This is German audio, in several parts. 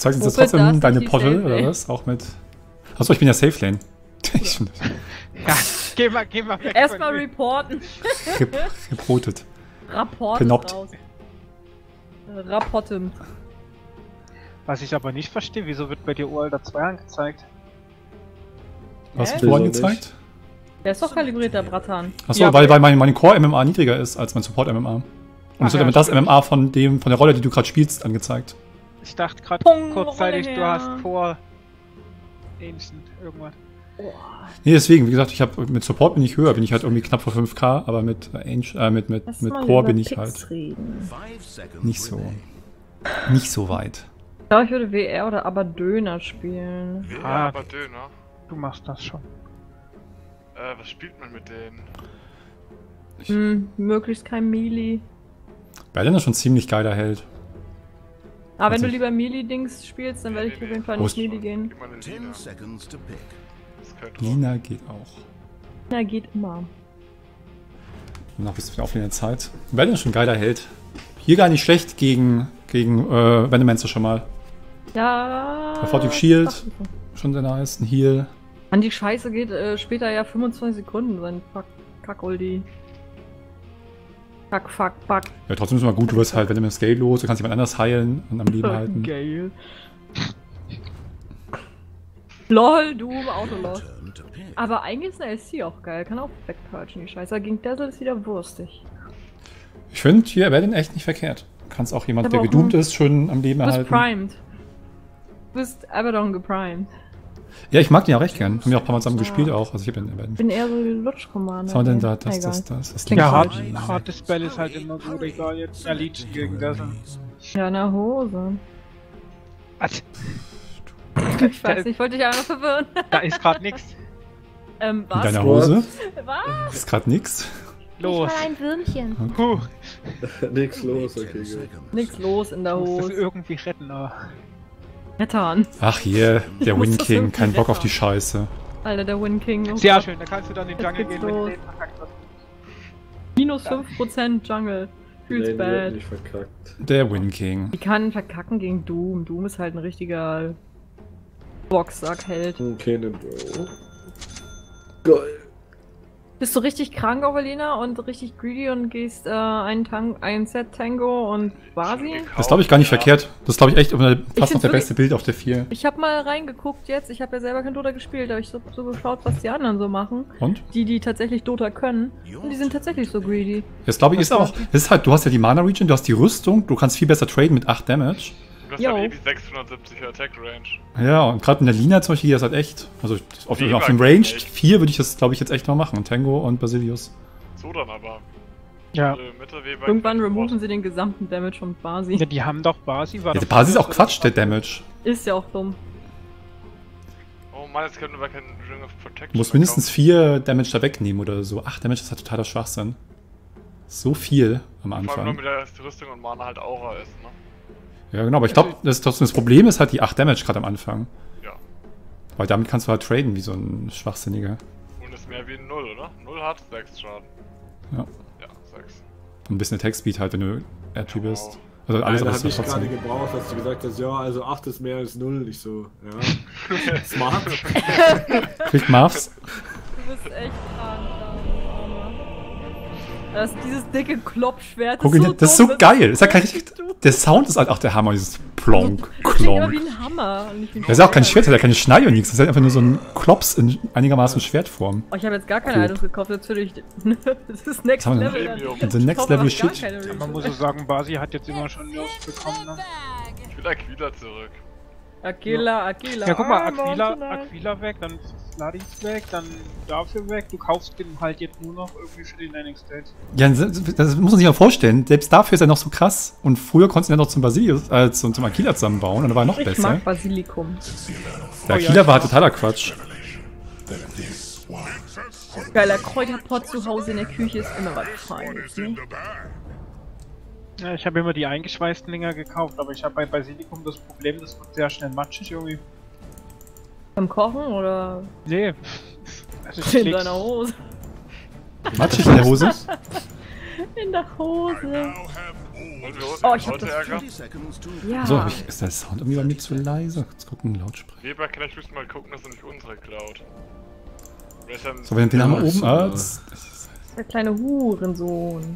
Zeigst du uns Wofür jetzt trotzdem darf deine ich die Portal Safe oder Lane? was? Auch mit. Achso, ich bin ja Safe Lane. Ja, geh mal weg. Erstmal von mir. reporten. Gebrotet. Rapport Genockt. raus. Rapporten. Was ich aber nicht verstehe, wieso wird bei dir Uralter 2 angezeigt? Was Hä? wird wo angezeigt? Der ist doch kalibriert, der Bratan. Achso, Ja, weil aber- mein Core-MMA niedriger ist als mein Support-MMA. Und Ach es wird ja, damit das stimmt. MMA von der Rolle, die du gerade spielst, angezeigt. Ich dachte gerade Pong, kurzzeitig, Rolle du her. hast vor Ancient irgendwas. Nee, deswegen, wie gesagt, mit Support bin ich höher, bin ich halt irgendwie knapp vor 5K, aber mit Core bin ich halt nicht so weit. Ich glaube, ich würde WR oder aber Döner spielen. Ja, Ah. aber Döner. Du machst das schon. Was spielt man mit denen? Möglichst kein Melee. Berlin ist schon ziemlich geiler Held. Aber wenn du Also- lieber Melee-Dings spielst, dann werde ich auf jeden Fall Wo nicht ist- Melee gehen. Gib mal eine Lina. Das könnte Lina geht auch. Na, geht immer. Noch ein bisschen auf in der Zeit. Berlin ist schon ein geiler Held. Hier gar nicht schlecht gegen Venomancer schon mal. Ja. Fortic Shield. Schon sehr nice. Ein Heal. An die Scheiße geht später ja 25 Sekunden sein Kack-Ulti. Fuck. Ja, trotzdem ist es mal gut, du wirst halt, wenn du mit dem Scale los, du kannst jemand anders heilen und am Leben halten. Geil. LOL, Doom, Autoloss. Aber eigentlich ist eine SC auch geil, kann auch wegpurchen, die Scheiße. Gegen Dazzle ist wieder wurstig. Ich finde, hier Berlin echt nicht verkehrt. Du kannst auch jemand, Aber der auch gedoomt ist, schon am Leben Du bist erhalten. primed. Du bist Abaddon geprimed. Ja, ich mag den auch recht gern. Haben wir auch ein paar Mal zusammen gespielt auch. Also ich bin Ich bin eher so die Lutsch-Commander. Was haben wir denn da? Egal. Das Klingt Ja, falsch. hartes Spell ist halt immer gut, egal jetzt. Ja, Legion gegen das. Ja, in der Hose. Was? Ich weiß nicht, ich wollte dich einfach verwirren. Da ist gerade nichts. In Was? deiner Hose? Was? Ist gerade nix. Los. Ich war ein Würmchen. Puh, Nix los, okay, gut. Nix los in der muss das Hose. irgendwie retten, aber. Rettern. Ach hier, der muss Wind das King. irgendwie Kein Bock auf die retten. Scheiße. Alter, der Wind King. Oh Sehr Gott. schön, da kannst du dann in den Jetzt Jungle geht's gehen, wenn los. Lane verkackt wird. Minus 5% Jungle. Feels Nee, die wird bad. nicht verkackt. Der Wind King. Die kann verkacken gegen Doom. Doom ist halt ein richtiger Boxsack-Held. Okay, ne Bro. Geil. Bist du richtig krank, Ovelina, und richtig greedy und gehst ein Set Tango und Basi? Das ist, glaube ich, gar nicht verkehrt. Das ist, glaube ich, echt fast noch find's der beste wirklich- Bild auf der 4. Ich habe mal reingeguckt jetzt. Ich habe ja selber kein Dota gespielt, aber ich so geschaut, was die anderen so machen. Und? Die tatsächlich Dota können. Und die sind tatsächlich so greedy. Das, glaube ich, ist auch. Das ist halt, du hast ja die Mana Region, du hast die Rüstung, du kannst viel besser traden mit 8 Damage. Du hast Jo. halt irgendwie 670er Attack Range. Ja, und gerade in der Lina zum Beispiel, hier ist halt echt. Also auf Mega dem Range echt. 4 würde ich das, glaube ich, jetzt echt mal machen. Tango und Basilius. So dann aber. Ja. Mittelweber Irgendwann removen sie den gesamten Damage von Basi. Ja, die haben doch Basi, war Ja, doch. der Basis ist auch Quatsch, der Damage. Ist ja auch dumm. Oh Mann, jetzt können wir keinen Ring of Protection. Du musst mindestens 4 Damage da wegnehmen oder so. 8 Damage ist halt totaler Schwachsinn. So viel am Vor allem nur Anfang. mit der Rüstung und Mana halt Aura ist, ne? Ja, genau, aber ich glaube, das Problem ist halt die 8 Damage gerade am Anfang. Ja. Weil damit kannst du halt traden wie so ein Schwachsinniger. Und ist mehr wie ein 0, oder? 0 hat 6 Schaden. Ja. Ja, 6. Und ein bisschen Attack Speed halt, wenn du edgy Ja, bist. wow. Also alles, Nein, was hab ich gerade trotzdem. gebraucht, dass du gesagt hast, ja, also 8 ist mehr als 0. Ich so, ja. Smart. Quick Muffs. Du bist echt krank. Das ist dieses dicke Kloppschwert. Guck ihn, das ist so dumm, geil. Ist ja kein richtig richtig. dumm. Der Sound ist halt auch der Hammer, dieses Plonk, Das klingt aber Klonk. wie ein Hammer. Und nicht wie ein Das ist auch kein Schwert. Schwert, hat ja keine Schneide und nichts. Das ist halt einfach nur so ein Klops in einigermaßen Schwertform. Oh, ich habe jetzt gar keine Cool. Items gekauft, jetzt würde ich. Das ist Next Was haben wir Level. denn? Dann. The Ich Next kaufe Level auch gar Shit. keine Man Reason. muss so sagen, Basi hat jetzt immer schon Nerfs bekommen, ne? Ich will Aquila zurück. Aquila. Ja, guck mal, Mountain Aquila weg, dann Sladis weg, dann dafür weg. Du kaufst den halt jetzt nur noch irgendwie für die Landing Stage. Ja, das muss man sich mal vorstellen. Selbst dafür ist er noch so krass. Und früher konntest du ihn ja noch zum Basilius, zum Aquila zusammenbauen und dann war er noch Ich besser. mag Basilikum. Der Aquila war halt totaler Quatsch. Geiler Kräuterpott zu Hause in der Küche ist immer was Feines, ne? Ja, ich habe immer die eingeschweißten Dinger gekauft, aber ich habe bei Basilikum das Problem, das wird sehr schnell matschig irgendwie. Beim Kochen oder Nee. Also ich in leg's- deiner Hose? Matschig in der Hose. In der Hose. Oh, ich hab das. Ja. So, ist der Sound irgendwie bei mir zu leise? Jetzt gucken, Lautsprecher. Weber, vielleicht müssen wir mal gucken, dass er nicht unsere klaut. So, wenn den haben wir oben. Der kleine Hurensohn.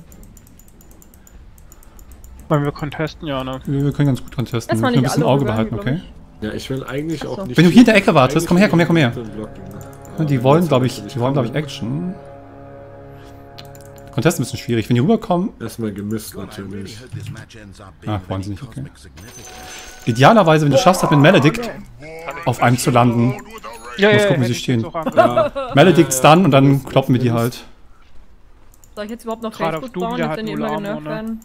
Wollen wir contesten, ja, ne? Wir können ganz gut contesten. Das Wir war müssen ein nicht bisschen alle Auge gegangen, behalten, okay? Ja, ich will eigentlich auch nicht... Wenn du hier in der Ecke wartest, komm her. Ja, Die wollen, glaube ich, Action. Contest ist ein bisschen schwierig. Wenn die rüberkommen... Erstmal gemisst natürlich. Ah, wollen sie nicht, okay. Idealerweise, wenn du schaffst, mit Maledict auf einem zu landen. Ja, muss gucken, wie sie stehen. Ja. Maledict stun und dann kloppen wir die halt. Soll ich jetzt überhaupt noch Gerade Facebook auf Doom, bauen, der jetzt hat wenn die null immer Armor, genervt ne? werden?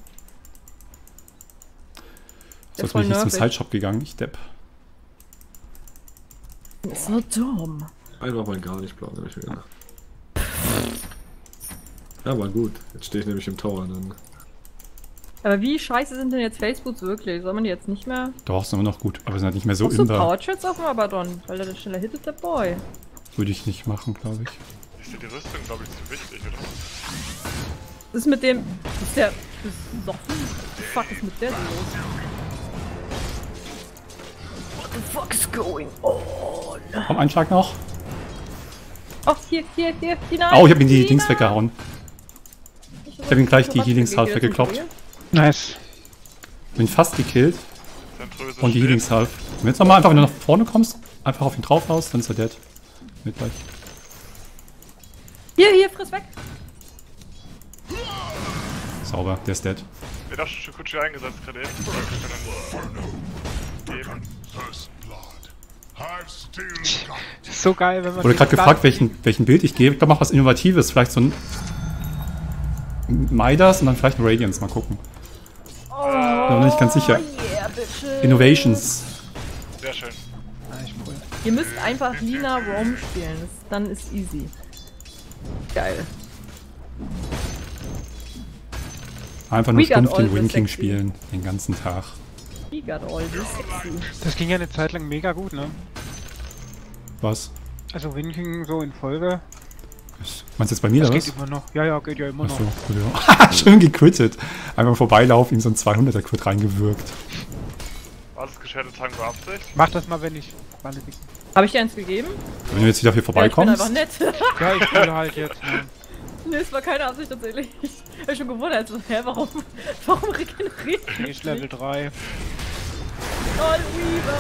So, jetzt bin ich jetzt zum Sideshop gegangen, ich depp. Ist so dumm. Einfach mal gar nicht blau, hab ich mir gedacht. Ja, war gut. Jetzt stehe ich nämlich im Tower dann. Aber wie scheiße sind denn jetzt Facebooks wirklich? Soll man die jetzt nicht mehr? Doch, sind wir noch gut, aber sind halt nicht mehr so Hast du imber. Powertrats auf dem Abaddon? Weil der schneller hittet der Boy. Würde ich nicht machen, glaube ich. Ist dir die Rüstung, glaube ich, zu wichtig, oder? Was ist mit dem... Ist der... besoffen? What the fuck ist mit der los? What the fuck is going on? Komm, ein Schlag noch. Oh, hier, Tina! Oh, ich habe ihm die Dings weggehauen. Ich habe ihm gleich die Healings Half weggekloppt. Nice. Bin fast gekillt. Und die Healings Half. Und jetzt nochmal einfach, wenn du nach vorne kommst, einfach auf ihn drauf haust, dann ist er dead. Mit gleich. Hier, friss weg! Sauber, der ist dead. Wer hat schon Shukuchi eingesetzt gerade eben? Das ist so geil, wenn man... Wurde gerade gefragt, welchen Bild ich gebe. Ich glaube, mach was Innovatives. Vielleicht so ein Midas und dann vielleicht ein Radiance. Mal gucken. Oh, Bin mir nicht ganz sicher. Yeah, bitches. Innovations. Sehr schön. Ihr müsst einfach Lina Rome spielen. Dann ist easy. Geil. Einfach nur We got stumpf all den the Wind King sexy. spielen. Den ganzen Tag. He got all this sexy. Das ging ja eine Zeit lang mega gut, ne? Was? Also Winking so in Folge. Meinst du jetzt bei mir Das oder geht was? immer noch. Ja, geht ja immer noch. Achso, gut, ja. Schön gecrittet. Einfach vorbeilaufen, ihm so ein 200er-Crit reingewirkt. War das gescheite Tango Absicht? Mach das mal, wenn ich... Habe ich dir eins gegeben? Wenn du jetzt wieder hier vorbeikommst. Ja, ich bin einfach nett. Ja, ich spiele halt jetzt. Ne? Nee, es war keine Absicht tatsächlich. Ich hab schon gewundert, also, warum regeneriert Ich ist Level 3. Lol, Weaver!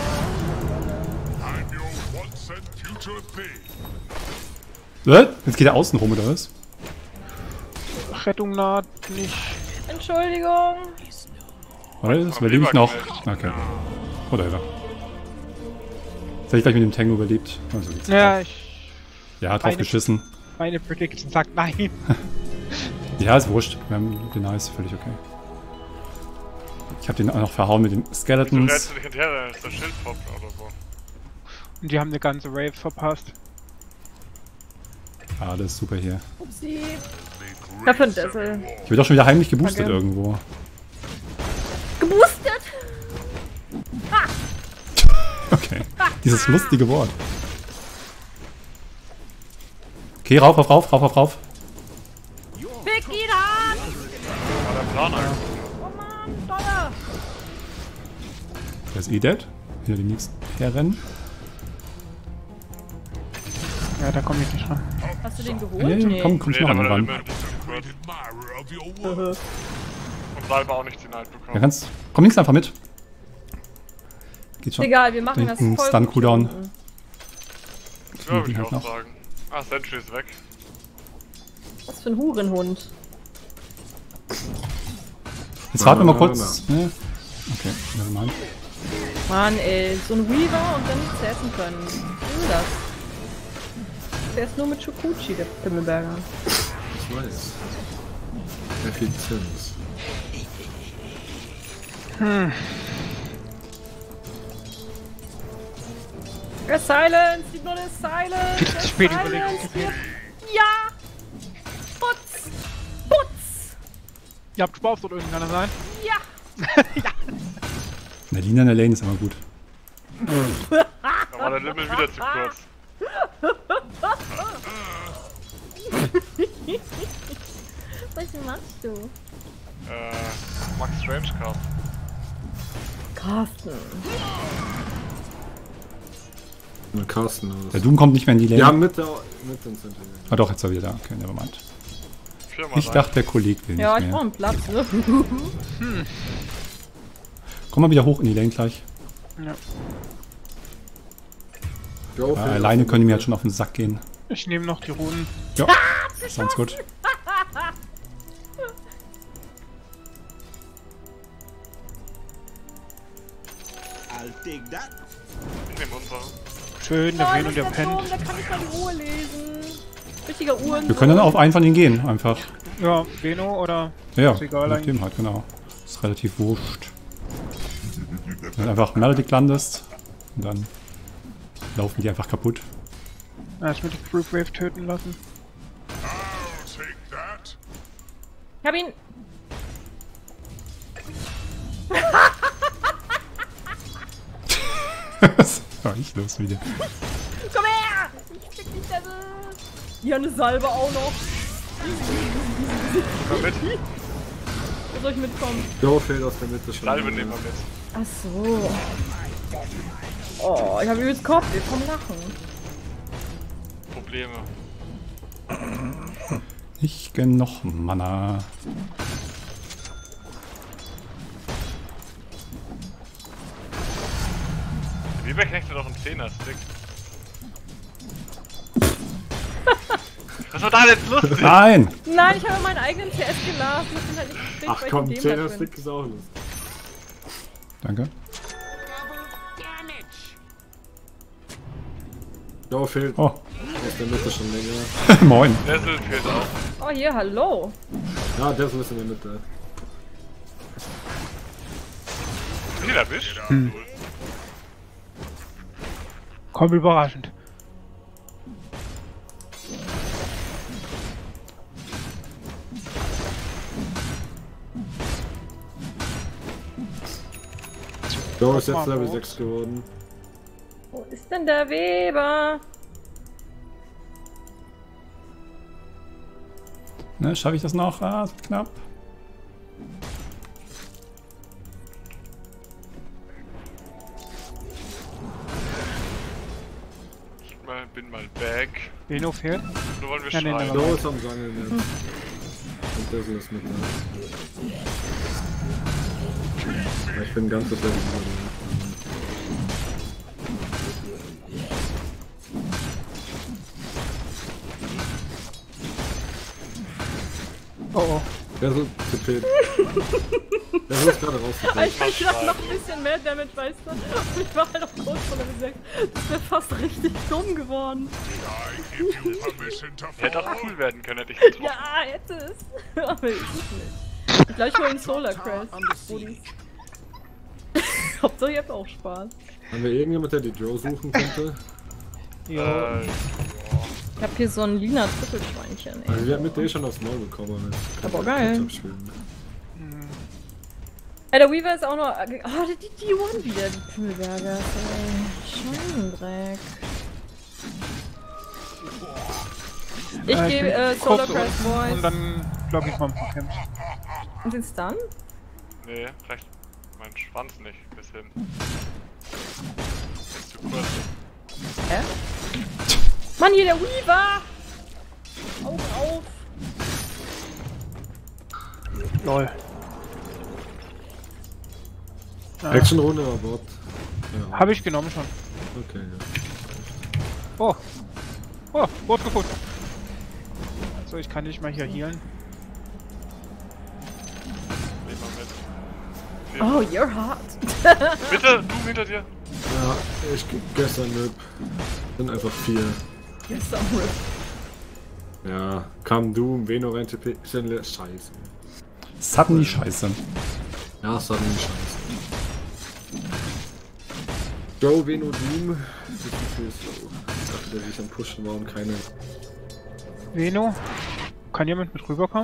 Jetzt geht er außen rum, oder was? Rettung naht nicht. Entschuldigung! Oder? Das überlebe ich noch. Okay. Whatever. Jetzt hätte ich gleich mit dem Tango überlebt. Also geht's Ja, drauf. Ja, drauf geschissen. Meine Prediction sagt nein. Ja, ist wurscht. Wir haben den Nice, völlig okay. Ich habe den auch noch verhauen mit den Du Skeletons. rennst nicht hinterher, dann ist der Schild poppt oder so. Und die haben eine ganze Rave verpasst. Ah, das ist super hier. Upsi! Kaffendessel. Ich werde doch schon wieder heimlich geboostet Danke. irgendwo. Geboostet! Okay. Dieses lustige Wort. Okay, rauf. Fick ihn an! War der Plan eigentlich? Oh Mann, Donner! Der ist eh dead. Wieder die nächsten herrennen. Ja, da komme ich nicht ran. Hast du den geholt? Ja, Nee. komm ich noch an den der ran. Limit ist zu kurz. Und Salva auch nicht die Night bekommen. Ja, komm links einfach mit. Geht schon. Egal, wir machen Da das hinten voll Stun gut Cooldown. hier unten. Ja, würde ich halt auch noch. sagen. Ah, Sentry ist weg. Was für ein Hurenhund. Jetzt warten wir mal kurz. Ne? Okay, nevermind. Mann ey, so ein Weaver und dann nichts essen können. Was ist das? Der ist nur mit Shukuchi, der Pimmelberger. Ich weiß. Effizienz. Silence! Die Blood ist Silence! Viel zu spät überlegt. Ja! Putz! Putz! Ihr habt Spaß oder irgendeiner sein? Ja! Na, Lina in der Lane ist immer gut. Da war der Limit wieder zu kurz. Was machst du? Max Strange Carsten. Carsten. Mit Carsten aus. Der Doom kommt nicht mehr in die Lane. Ja, mit uns sind wir. Ah doch, jetzt ist er wieder da. Okay, nevermind. Viermal Ich dachte, der Kollege will Ja, nicht ich mehr. brauche einen Platz, ne? Komm mal wieder hoch in die Lane gleich. Ja. Go, Ja, alleine können die mir halt schon auf den Sack gehen. Ich nehme noch die Runen. Ja, sounds gut. Ich nehme unsere. Schön, der Veno, der Da pennt. kann ich mal die Uhr lesen. Richtiger Uhren. Wir können dann auf einen von denen gehen, einfach. Ja, Veno oder... Ja, Ist egal mit dem halt, genau. Ist relativ wurscht. Wenn du einfach Melodic landest, und dann laufen die einfach kaputt. Erst mit die Group Wave töten lassen. Ich hab ihn. Was war ich los wieder? Komm her! Ich krieg dich Devil! Hier eine Salbe auch noch. Komm mit. Wo soll ich mitkommen? Go fehlt aus der Mitte schon. Salbe nehmen wir mit. Ach so. Oh, ich hab übelst Kopf. Wir kommen lachen. Probleme. Nicht genug Mana. Wie beknechtet doch ein 10er-Stick? Was war da jetzt lustig? Nein! Nein, ich habe meinen eigenen CS gelassen. Das sind halt nicht richtig, Ach weil komm, ich in dem 10er bin. Stick ist auch lustig. Danke. Go fehlt Oh, aus der Mitte schon länger. moin. Dessel fehlt auch. Oh, hier, hallo. Ja, der ist in der Mitte. Viel erwischt? Kommt überraschend. Go ist jetzt Level 6 geworden. Wo ist denn der Weber? Ne, schaffe ich das noch? Ah, ist knapp. Ich bin mal back. Veno fehlt. Nur wollen wir Ja, nee, schreien. nee, Go ist am Sangeln jetzt. Und Dessel ist mit da. Ja, ich bin ganz so Level. Oh oh. Dessel TP. Dessel ist gerade rausgekommen. Ich hab noch ein bisschen mehr Damage, weißt du? Und ich war halt auch kurz vor der 6. Das wäre fast richtig dumm geworden. Hätte auch cool werden können, hätte ich getroffen. Ja, hätte es. Aber ist es nicht. Gleich hol den Solar Crash. Hauptsache ihr habt auch Spaß. Haben wir irgendjemand, der die Joe suchen könnte? Ja. Ich hab hier so ein lila Trüffelschweinchen, Also ey. wir haben mit der schon aufs Maul bekommen. Aber geil. Ey, der Weaver ist auch noch. Oh, die One wieder, die Pimmelberger. Scheißendreck. Ich gebe Solar Crash Voice. Und dann glaube ich mal ein paar Camps. Und den Stun? Nee, reicht mein Schwanz nicht bis hin. Ist zu kurz. Hä? Mann, hier der Weaver! Augen auf! Lol. Ah, Action-Runde war Bot. Ja. habe ich genommen schon. Okay, ja. Oh. Oh, Boot gefunden. So, ich kann dich mal hier healen. Nehmen wir mit. Oh, you're hot! Bitte, du hinter dir. Ja, ich gestern Nip. Sind einfach 4. You're so rip. Ja, kam Doom, Veno, TP. Scheiße. Suddenly scheiße. Ja, es war nie scheiße. Go, Veno, Doom. Wie viel ist so? Ich dachte, der sich am Pushen war und keine. Veno. Kann jemand mit rüberkommen?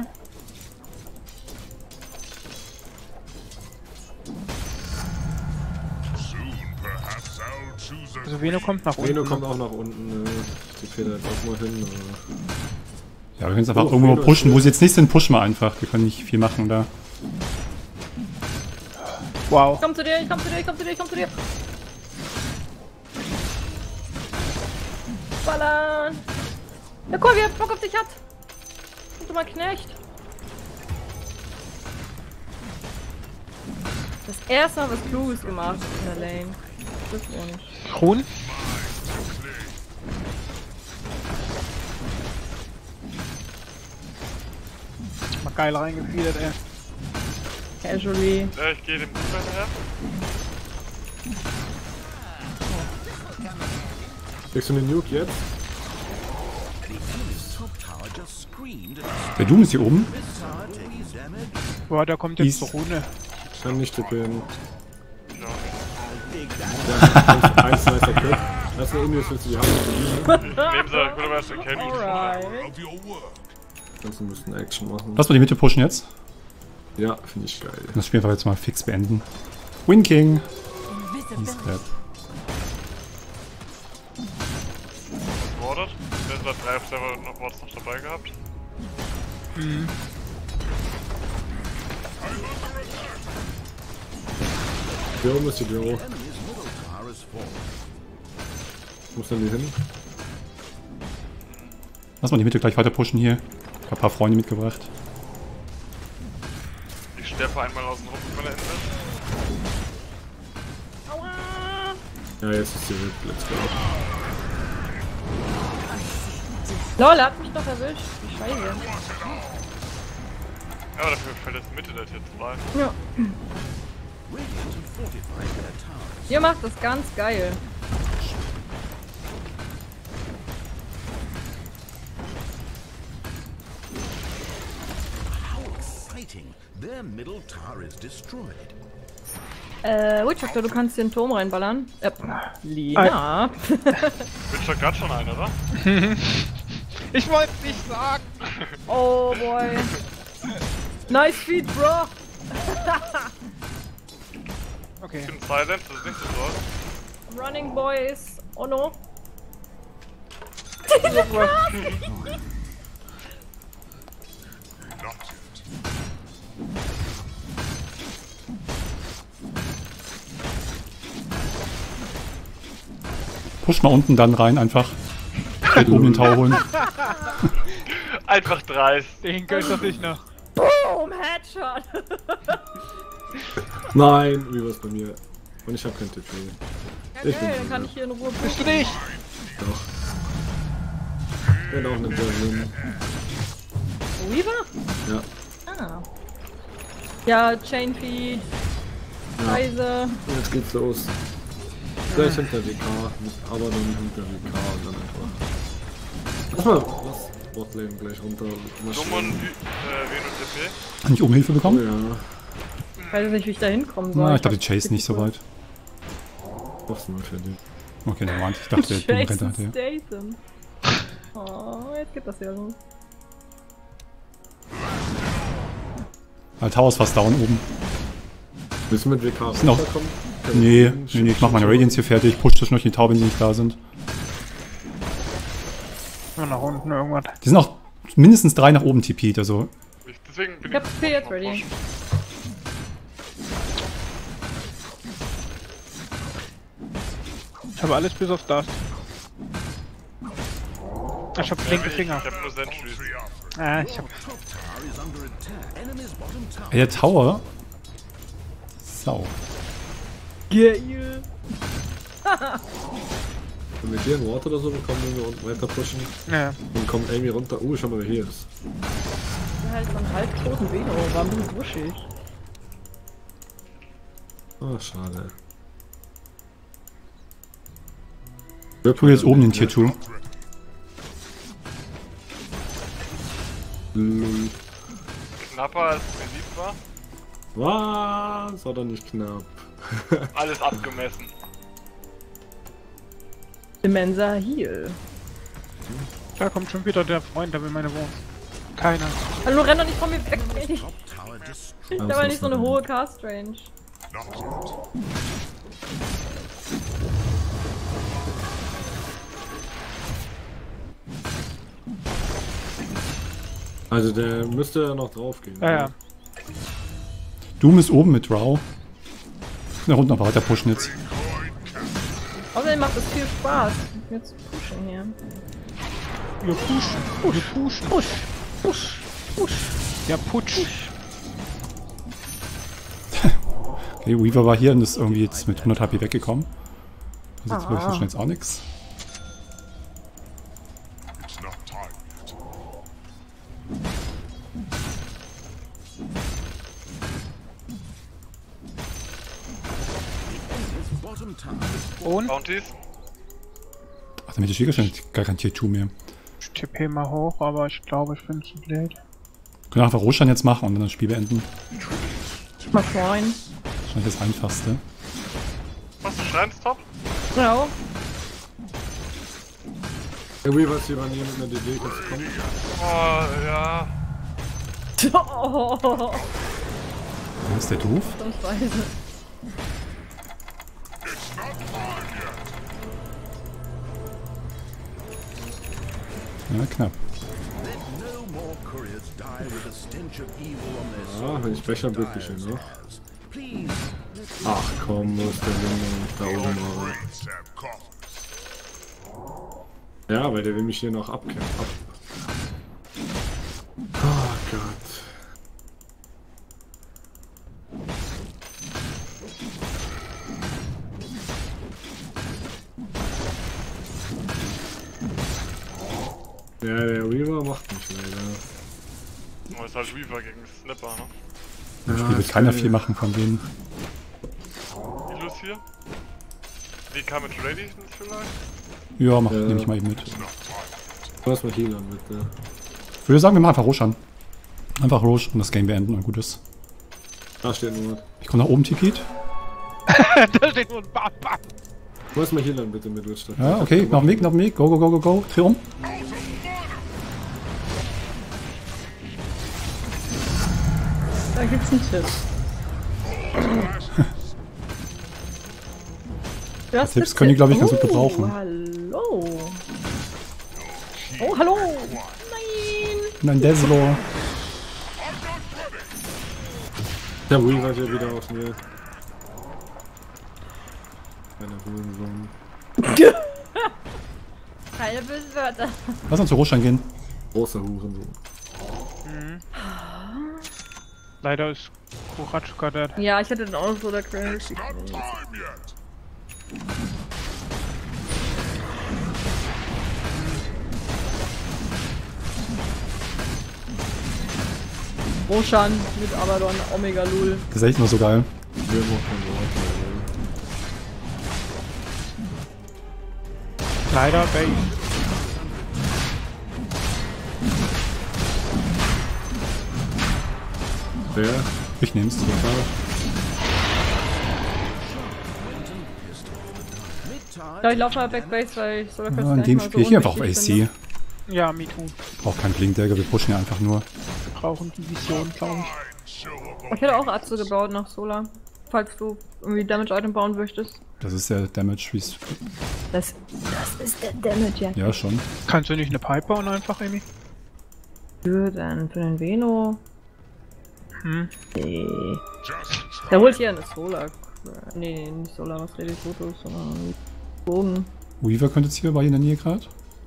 Also Veno kommt nach unten. Veno kommt auch nach unten. TP da jetzt auch mal hin. Aber Ja, wir können es einfach Oh, irgendwo Veno pushen. ist Wo sie jetzt nicht sind, pushen wir einfach. Wir können nicht viel machen da. Wow. Ich komm zu dir, ich komm zu dir, ich komm zu dir, ich komm zu dir. Ballern. Ja, guck mal, wie er Bock auf dich hat. Du mal Knecht. Das erste Mal was Kluges gemacht in der Lane. Das ist auch nicht. Run? Mal geil reingefeedet, ey. Casually. Ja, ich gehe dem Buch hinterher. Kriegst du den Nuke jetzt? Der Doom ist hier oben. Boah, da kommt jetzt East. zur Rune. Ich kann nicht tippen. Ja, eins nicer Clip. Das ist eine Indies, willst du die haben? Neben so, ich würde mal erst erkennen. Alright. Kannst du ein bisschen Action machen. Lass mal die Mitte pushen jetzt. Ja, finde ich geil. Das Spiel einfach jetzt mal fix beenden. Winking. East Clap. Mordet. Wir haben seit 3 Server Wards noch dabei gehabt. Hier oben ist die Büro. Wo ist denn die hin? Lass mal die Mitte gleich weiter pushen hier. Ich hab ein paar Freunde mitgebracht. Ich sterbe einmal außen rum mit meiner Ende. Ja, jetzt ist die Rip. Let's go. Lol, er hat mich doch erwischt. Wie scheiße. Ja, aber dafür fällt jetzt Mitte der Tier 2. Ja. Ihr macht das ganz geil. Witchhactor, du kannst den Turm reinballern. Lina. Witcher grad schon ein, oder? Ich wollte es nicht sagen! Oh boy. Nice feed, bro. Okay. Ich bin silent, das ist nicht so. Running boys. Oh no. Push mal unten dann rein einfach. Direkt oben den Tower holen. Einfach dreist. Den gönnt er sich noch. Boom, Headshot. Nein, wie war's bei mir? Und ich hab kein TP. Okay, dann kann ich hier in Ruhe Bist du nicht? Doch. Ich werde auch eine Berlin. Weaver? Ja. Ah. Ja, Chain Feed. Scheiße. Jetzt geht's los. Gleich hinter WK, aber dann hinter WK und dann einfach. Lass mal was Botlane gleich runter. Dummon, Veno TP. Kann ich oben Hilfe Oh bekommen? ja. Ich weiß nicht, wie ich da hinkommen soll. Na, ich glaube, die Chase nicht so weit. Mach's mal für dich. Okay, der Wand. Ich dachte, der Doom rennt Jason halt her. Statham. Oh, jetzt geht das ja los. Der Tower ist fast down oben. Willst du mit WK Sind auch- runterkommen? Nee, ich mach meine Radiance hier fertig. Push das noch die Tauben, die nicht da sind. Nur nach unten irgendwas. Die sind auch mindestens 3 nach oben TP'd, also. Deswegen bin Ich hab P jetzt ready. Ich habe alles bis auf das. Ich hab flinke Finger. Ich hab nur Sentries. Ich hab. Ey, der Tower. Sau. Geil. Wenn wir hier ein Wort oder so bekommen, wenn wir unten weiter pushen, Ja. dann kommt Amy runter. Schau mal, wer hier ist. Halt so einen halbtoten Veno, war ein bisschen wuschig. Ah, schade. Ich tu jetzt oben den Tier 2. Lul. Knapper als mir lieb war. Was? War doch nicht knapp. Alles abgemessen. Immenser Heal. Da kommt schon wieder der Freund, der will meine Wohnung. Keiner. Hallo, renn doch nicht von mir weg. Ich hab aber nicht so eine hohe Cast Range. Also der müsste ja noch drauf gehen. Ja, ja. Doom ist oben mit Drow. Na, unten aber weiter pushen jetzt. Außerdem macht es viel Spaß. Jetzt pushen hier. Wir pushen. Wir pushen. Push. Push. Push. Ja, putsch. Okay, Weaver war hier und ist irgendwie jetzt mit 100 HP weggekommen. Also jetzt wirklich schon jetzt auch nichts. Und? Bounties? Ach, damit ist schon gar kein Tier 2 mehr. Ich tippe mal hoch, aber ich glaube, ich bin zu blöd. Können einfach Roshan jetzt machen und dann das Spiel beenden. Mal rein. Wahrscheinlich das Einfachste. Was, du schreibst top? Genau. Irgendwie was hier bei mir mit einer DD kurz kommen. Oh, ja. Oh, Wo ist der doof? Ausnahmsweise. Ja, knapp. Ja, wenn ich Pech hab, wirklich hin, ne? Ach komm, wo ist der Junge da oben aber. Ja, weil der will mich hier noch abkämpfen. Oh Gott. Ja, der Weaver macht mich leider. Oh, ist halt Weaver gegen Snapper, ne? Das Spiel wird keiner viel machen von denen. Ilus hier? DK mit Radiance vielleicht? Ja, nehme ich mal eben mit. Du hast mal Healer mit, ja. Ich würde sagen, wir machen einfach Roshan. Einfach Rosh und das Game beenden und gut ist. Da steht nur. Ich komme nach oben, Tipit. Da steht nur ein Bam, Bam. Du hast mal Healer bitte mit Witch. Ja, okay, nach dem Weg, nach dem Weg. Go, go, go, go, go. Dreh um. Da gibt's einen Tipp. Tipps können die, glaube ich, ganz gut gebrauchen. Hallo. Oh, hallo. Nein. Nein, Deslo. Der Weaver hier wieder auf mir. Meine Hurensohn. Keine bösen Wörter. Lass uns zu Roshan gehen. Großer Hurensohn. Leider ist Kuratschka dead. Ja, ich hätte den auch so der Crash. Roshan mit Abaddon, Omega Lul. Das ist echt nur so geil. Wir haben auch kein Wort Leider Base. mehr. Wer? Ich nehm's. Ja, ich laufe mal Backbase, weil ich so Ja, in dem Spiel hier einfach auf AC. Ja, me too. Braucht keinen Blinkdagger, wir pushen hier einfach nur. Wir brauchen die Vision, glaube ich. Ich hätte auch Atze gebaut nach Solar. Falls du irgendwie Damage-Item bauen möchtest. Das ist der Damage, wie es. Das ist der Damage, ja. Ja, schon. Kannst du nicht eine Pipe bauen einfach, Amy? Für den Veno. Hm. Nee. Der holt hier eine Solar. Nee, nicht Solar, was rede ich, Fotos, sondern Bogen. Weaver könnte jetzt hier bei in der Nähe gerade.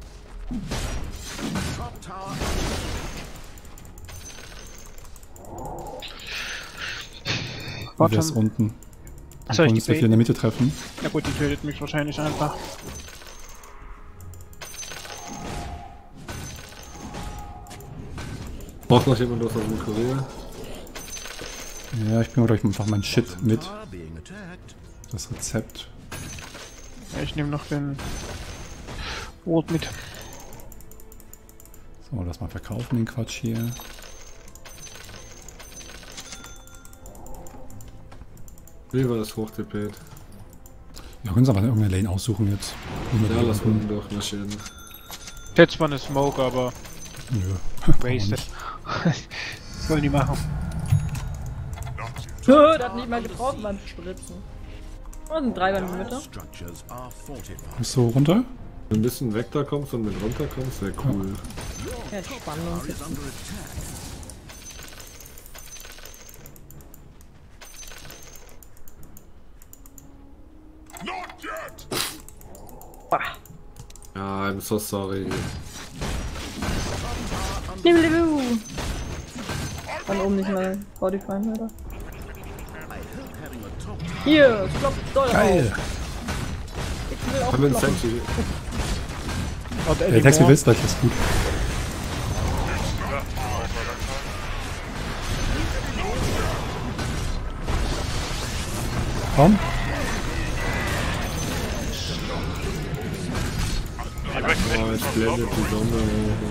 Weaver ist unten. Dann Soll ich können die uns hier in der Mitte treffen. Ja gut, die tötet mich wahrscheinlich einfach. Braucht noch jemand was aus dem Korea? Ja, ich bringe gleich einfach mein Shit mit. Das Rezept. Ja, ich nehme noch den Brot mit. So, lass mal verkaufen den Quatsch hier. Wie war das hochtipet? Wir können uns aber irgendeine Lane aussuchen jetzt. Ja, lass unten doch mal schön. Jetzt zwar eine Smoke, aber Nö. wasted. Was sollen die machen? Der hat nicht mal getroffen beim Spritzen. Und ein Treiber in der Mitte. Bist du runter? Wenn du ein bisschen weg da kommst und mit runter kommst, wäre cool. Ja, die Spannung. Ja, I'm so sorry. Von oben nicht mal Fortifying, oder? Hier, es klopft doll Geil! auf. Ich will auch Haben wir einen kloppen. Senshi? Der Taxi willst gleich ist gut. Komm. Oh, es blendet die Sonne.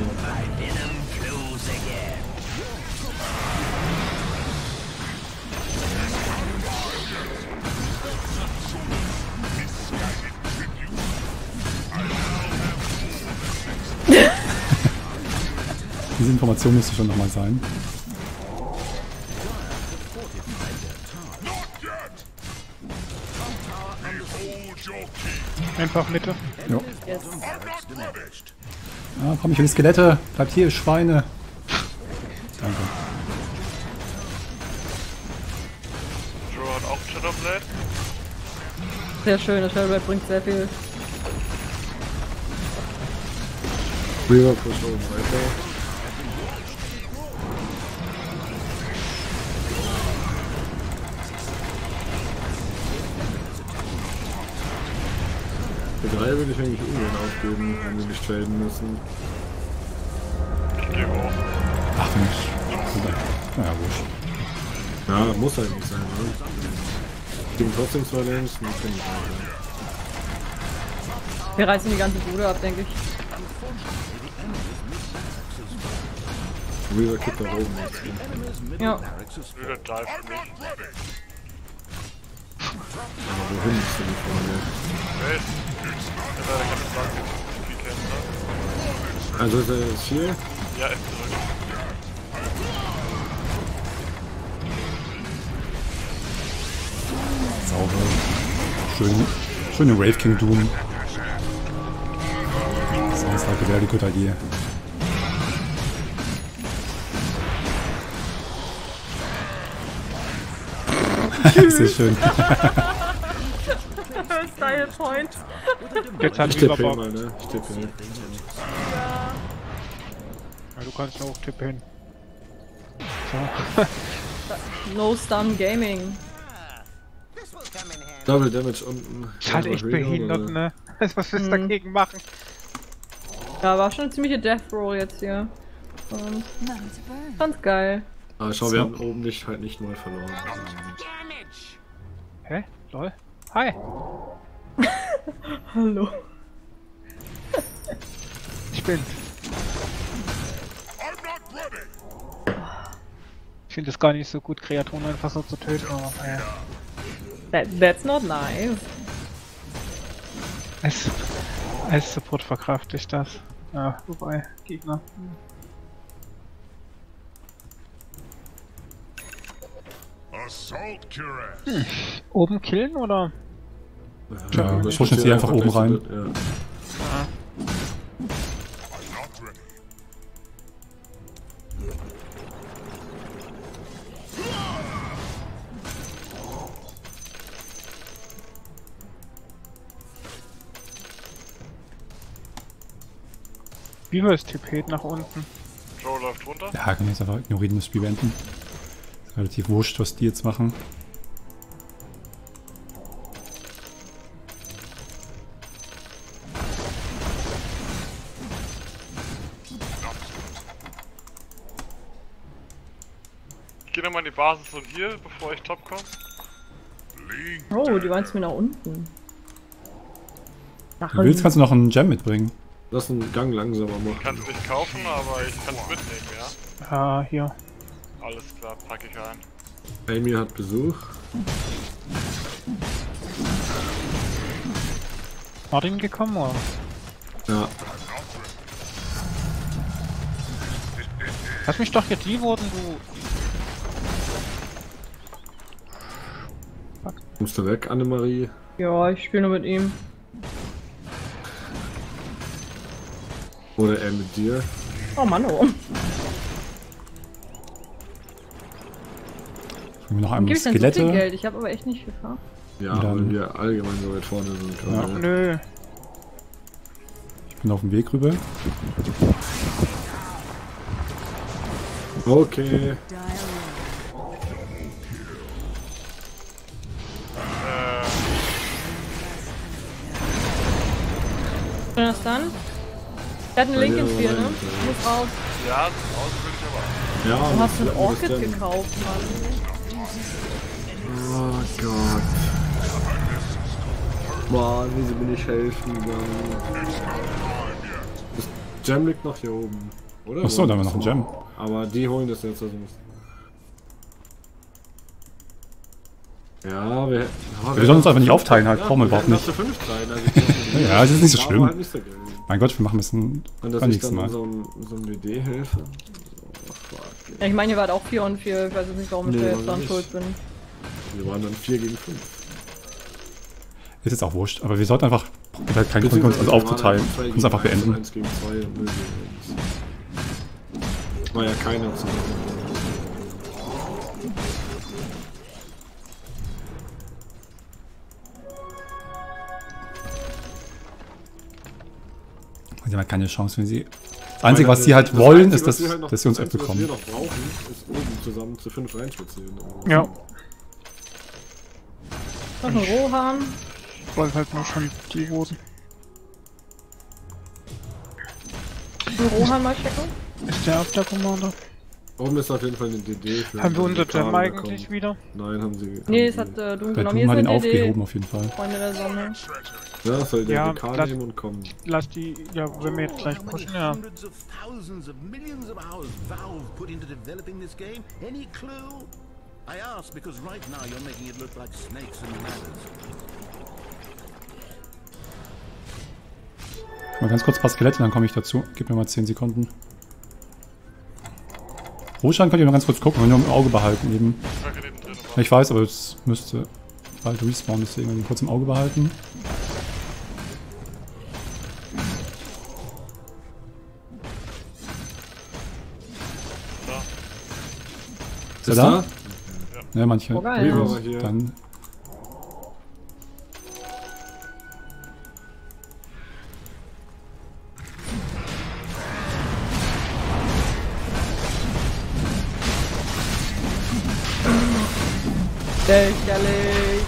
Diese Information müsste schon nochmal sein. Einfach Mitte. Jo. Ah, komm, ich will die Skelette. Bleibt hier, ihr Schweine. Danke. Joe hat auch Shadowblade. Sehr schön, das Shadowblade bringt sehr viel. River push oben weiter. Für 3 würde ich eigentlich ungern aufgeben, wenn wir nicht traden müssen. Ich gebe auch. Ach, wenn ich... Naja, wurscht. Ja, muss halt nicht sein, ne? Gegen trotzdem 2 Lanes, dann kann ich nicht. Wir reißen die ganze Bude ab, denke ich. River kippt da oben jetzt. Ja. Wieder Dive für mich. Aber wohin ist denn die Frage? Wer ist? Ja, der kann nicht sagen, wie viel kennt, ne? Also ist er jetzt hier? Ja, ist zurück. Sauber. Schöne Wave King Doom. Sounds like a very good idea. Sehr schön. Style Point. Jetzt hat Ich River tippe Bock. mal, ne? Ich tippe hin. Ja, du kannst auch Tipp hin. So. No Stun Gaming. Double Damage unten. Das ist halt echt behindert, ne? Was willst du dagegen machen? Ja, war schon eine ziemliche Death Roll jetzt hier. Ganz geil. Ah, schau, wir haben oben halt nicht mal verloren. Hä? Lol. Hi. Hallo. Ich bin's. Ich finde es gar nicht so gut, Kreaturen einfach so zu töten, aber naja. That's not nice. Als Support verkrafte ich das. Ja, wobei, Gegner. Oben killen oder? Ja, pushen jetzt hier einfach oben rein. Ja. Wie war das Tipet nach unten? Joe läuft runter. Ja, kann ich jetzt einfach ignorieren, das Spiel beenden. Ist relativ wurscht, was die jetzt machen. Ich geh nochmal in die Basis von hier, bevor ich top komme. Oh, die meinst mir nach unten. Wenn du willst, kannst du noch einen Gem mitbringen. Lass einen Gang langsamer machen. Ich kann es nicht kaufen, aber ich kann es mitnehmen, ja? Ah, hier. Alles klar, packe ich ein. Amy hat Besuch. Martin gekommen oder? Ja. Lass mich doch hier die wurden, du. Kommst du weg, Annemarie? Ja, ich spiele nur mit ihm. Oder er mit dir? Oh Mann, oh. Noch Warum einmal gebe ich denn so viel Skelette. Geld? Ich habe aber echt nicht viel Farbe. Ja, Und dann- weil wir allgemein so weit vorne sind. Ja. gerade. Nö. Bin auf dem Weg rüber. Okay. Das dann? Der hat eine Link ins Spiel, ne? Muss raus. Ja, raus will ich aber. Ja, Du hast einen Orchid gekauft, Mann. Oh Gott. Mann, wieso bin ich helfen gegangen? Das Gem liegt noch hier oben, oder? Achso, da haben wir noch ein Gem. Aber die holen das jetzt also nicht. Ja, wir sollen uns einfach nicht aufteilen, halt. Brauchen wir überhaupt nicht. Also Ja, das ist nicht so schlimm. Halt nicht so geil. Mein Gott, wir machen das beim nächsten Mal. So ein WD helfen. Ja, ich meine, hier war auch 4 und 4. Ich weiß jetzt nicht, warum ich da jetzt dran schuld bin. Wir waren dann 4 gegen 5. Ist jetzt auch wurscht, aber wir sollten einfach halt keinen Grund, uns aufzuteilen. Uns einfach beenden. 1 gegen 2 und 0 gegen 1. War ja keiner zusammen. Sie haben halt keine Chance, wenn sie... Das Einzige, was sie halt wollen, ist, dass sie uns Was wegbekommen. wir noch brauchen, ist oben zusammen zu 5 reinspazieren. Ja. Noch ein Rohan. Ich wollte halt nur schon die Rosen. Den Rohan mal checken. Ist der auf der Kommande? Oben ist auf jeden Fall eine DD. Haben wir unser Gem eigentlich wieder? Nein, haben sie. Nee, es hat Doom Der genommen. Doom hat ihn Hier ist eine aufgehoben auf jeden Fall. Freunde der Sonne. Ja, soll der Ja, DK nehmen und kommen. Lass die, ja, wenn wir jetzt gleich pushen, ja. Hundreds of thousands of millions of hours Valve put into developing this game. Any clue? I ask because right now you're making it look like snakes and ladders. Mal ganz kurz ein paar Skelette, dann komme ich dazu. Gib mir mal 10 Sekunden. Roshan könnt ihr mal ganz kurz gucken, wenn ihr nur im Auge behalten eben. Ich weiß, aber es müsste bald respawnen, deswegen wir kurz im Auge behalten. Ist er da? Ja, manche. Oh, geil. Dann. Lächerlich.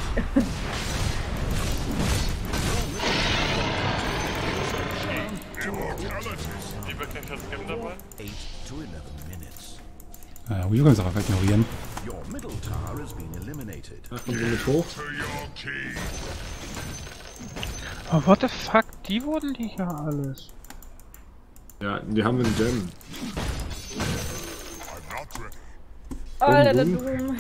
Lieber kennt das Game dabei? 8 to 11 minutes. Ja, wir können es auch einfach ignorieren. Your middle tower has been eliminated. Da kommen sie mit hoch. Aber what the fuck, die wurden die hier alles? Ja, die haben einen Gem. Alter, der Doom.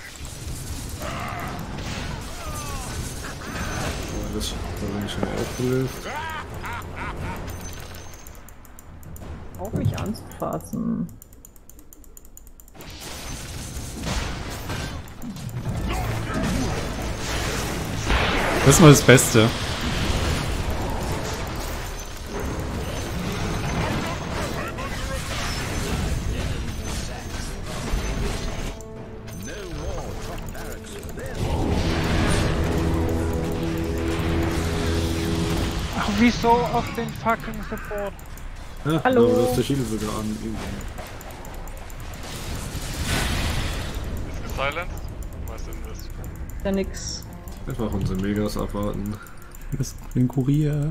Das bin ich schon aufgelöst. Auf mich anzufassen. Das ist mal das Beste. Ach, wieso auf den fucking Support? Ja, Hallo. Da ist der Schild sogar an. Ist gesilenced? Was denn das? Ja, nix. Einfach unsere Megas abwarten. Das den Kurier.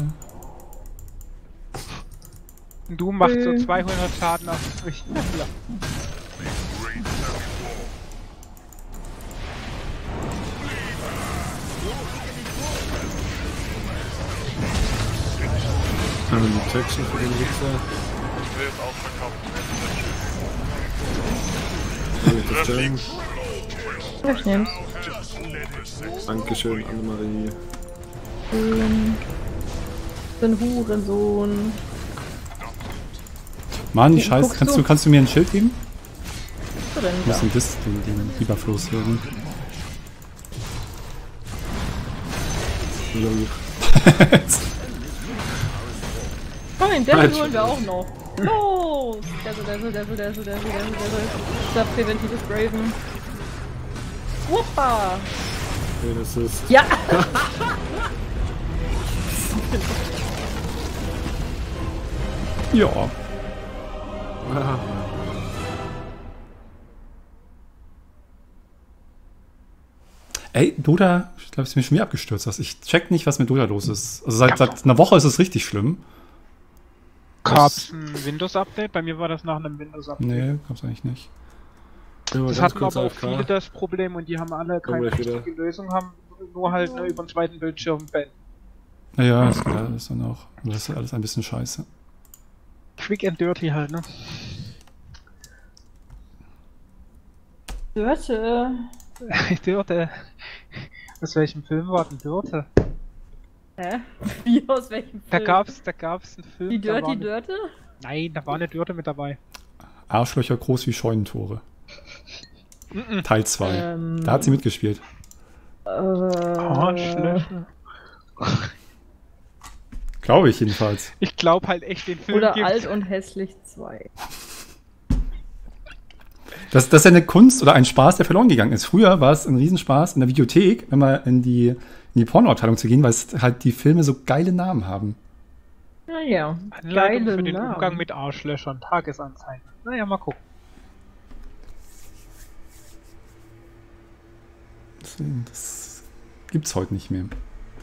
Du machst so 200 Schaden auf mich. Ja. Haben wir die Protection für den Wichser? Ich will jetzt ausverkaufen. Habe ich das Gem? Ja, ich nehm's. Dankeschön, Annemarie. Bin Hurensohn. Mann, die Scheiße, kannst du mir ein Schild geben? Was denn Wir da? müssen den Fieberfluss werden. Komm, den Devil holen wir auch noch. Los! Devil. Das präventives Graven. Wuppa! Okay, das ist. Ja! Ja. Ey, Dota, ich glaube, es ist mir schon wieder abgestürzt. Ich check nicht, was mit Dota los ist. Also seit einer Woche ist es richtig schlimm. Gab's ein Windows-Update? Bei mir war das nach einem Windows-Update. Nee, gab's eigentlich nicht. Das hatten aber auch viele das Problem und die haben alle keine richtige Lösung, haben nur halt über den zweiten Bildschirm beenden. Ja, das geht alles dann auch. Das ist alles ein bisschen scheiße. Quick and dirty halt, ne? Dörte. Dörte. Aus welchem Film war denn Dörte? Hä? Wie aus welchem Film? Da gab's einen Film. Die Dirty Dörte? Nein, da war eine Dörte mit dabei. Arschlöcher groß wie Scheunentore. Teil 2. Da hat sie mitgespielt. Arschlöcher. Glaube ich jedenfalls. Ich glaube halt echt den Film. Oder Alt und Hässlich 2. Das ist ja eine Kunst oder ein Spaß, der verloren gegangen ist. Früher war es ein Riesenspaß in der Videothek, wenn mal in die Pornoabteilung zu gehen, weil es halt die Filme so geile Namen haben. Naja, Anleitung für den Umgang mit Arschlöchern, Tagesanzeigen. Naja, mal gucken. Das gibt's heute nicht mehr.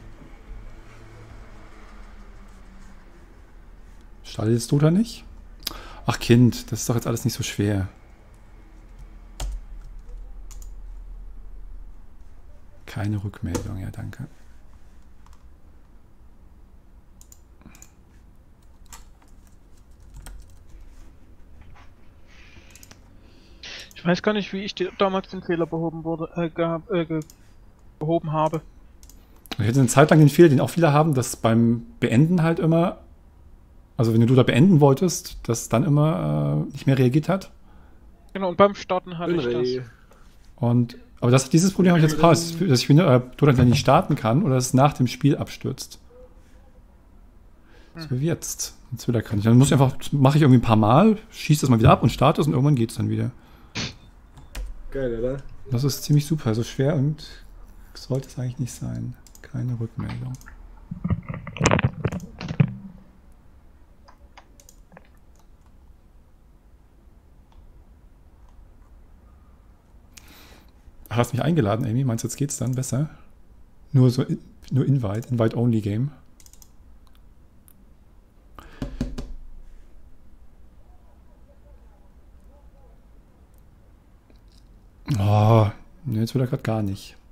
Startest du da nicht? Ach Kind, das ist doch jetzt alles nicht so schwer. Keine Rückmeldung, ja danke. Ich weiß gar nicht, wie ich damals den Fehler behoben habe. Ich hätte eine Zeit lang den Fehler, den auch viele haben, dass beim Beenden halt immer, also wenn du da beenden wolltest, dass dann immer nicht mehr reagiert hat. Genau, und beim Starten hatte ich das. Aber dieses Problem habe ich jetzt dass ich Dota dann nicht starten kann oder es nach dem Spiel abstürzt. So wie jetzt. Jetzt wieder kann ich. Dann mache ich irgendwie ein paar Mal, schieße das mal wieder ab und starte es und irgendwann geht es dann wieder. Geil, oder? Das ist ziemlich super, so schwer und sollte es eigentlich nicht sein. Keine Rückmeldung. Ach, hast mich eingeladen, Amy? Meinst du, jetzt geht's dann besser? Nur Invite-Only-Game. Oh, ne, jetzt will er gerade gar nicht.